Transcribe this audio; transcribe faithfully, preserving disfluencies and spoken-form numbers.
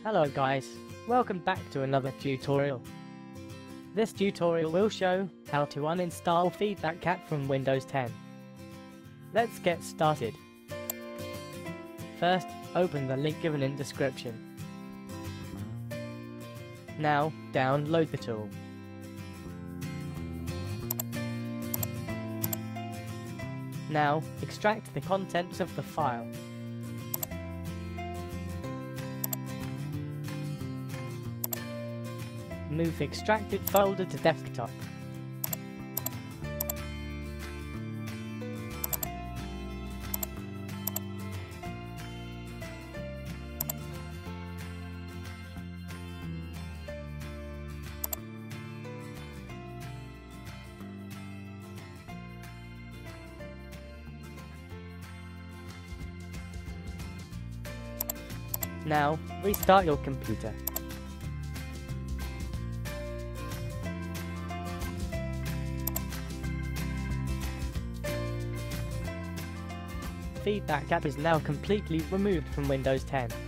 Hello guys, welcome back to another tutorial. This tutorial will show how to uninstall Feedback Cat from Windows ten. Let's get started. First, open the link given in description. Now, download the tool. Now, extract the contents of the file. Move the extracted folder to desktop. Now, restart your computer. Feedback Cat is now completely removed from Windows ten.